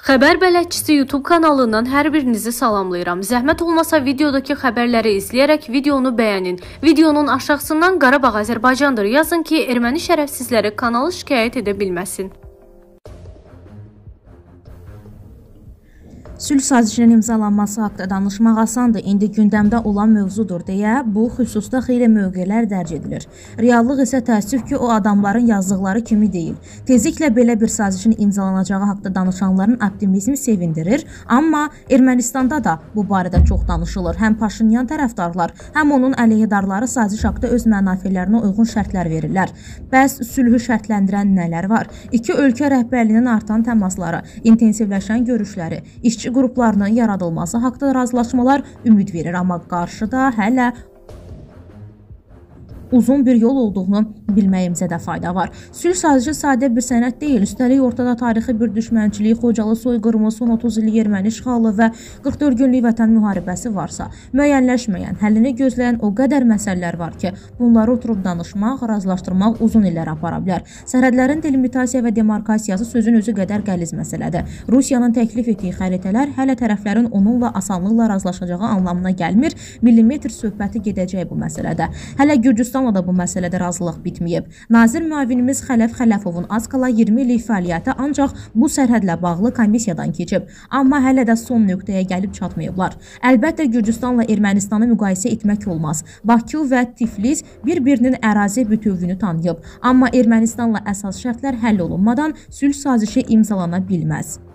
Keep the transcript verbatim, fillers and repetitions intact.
Xəbər bələdçisi YouTube kanalından hər birinizi salamlayıram. Zəhmət olmasa videodakı xəbərləri izləyərək videonu bəyənin. Videonun aşağısından Qarabağ Azərbaycandır yazın ki, erməni şərəfsizləri kanalı şikayət edə bilməsin. Sülh sazişinin imzalanması haqda danışmaq asandır, indi gündəmdə olan mövzudur deyə bu xüsusda xeyli mövqelər dərc edilir. Reallıq isə təəssüf ki, o adamların yazdıqları kimi deyil. Tezliklə belə bir sazişin imzalanacağı haqda danışanların optimizmi sevindirir, amma Ermənistanda da bu barədə çox danışılır. Həm Paşinyan tərəfdarlar, həm onun əleyhidarları saziş haqda öz mənafələrinə uyğun şərtlər verirlər. Bəs sülhü şərtləndirən nələr var? İki ölkə rəhbərliyinin artan təmasları, intensivləşən görüşləri, işçi qruplarının yaradılması haqda razılaşmalar ümid verir, amma qarşıda hələ uzun bir yol olduğunu bilməyimizə də fayda var. Sülh sazişi sadə bir sənəd deyil, üstəlik ortada tarixi bir düşmənçilik, Xocalı soyqırımı, son otuz illik erməni işğalı və qırx dörd günlük vətən müharibəsi varsa, müəyyənləşməyən, həllini gözləyən o qədər məsələlər var ki, bunları oturub danışmaq, razılaşdırmaq uzun illər apara bilər. Sərhədlərin delimitasiya və demarkasiyası sözün özü qədər qəliz məsələdir. Rusiyanın təklif etdiyi xəritələr hələ tərəflərin onunla asanlıqla razılaşacağı anlamına gəlmir, millimetr söhbəti gedəcək bu məsələdə. Hələ Gürcüstan da bu məsələdə razılıq bitməyib. Nazir müavinimiz Xələf Xələfovun az qala iyirmi illik fəaliyyəti ancaq bu sərhədlə bağlı komissiyadan keçib, amma hələ də son nöqtəyə gəlib çatmayıblar. Əlbəttə Gürcüstanla Ermənistanı müqayisə etmək olmaz. Bakı və Tiflis bir-birinin ərazi bütövlüyünü tanıyıb, amma Ermənistanla əsas şərtlər həll olunmadan sülh sazişi imzalana bilməz.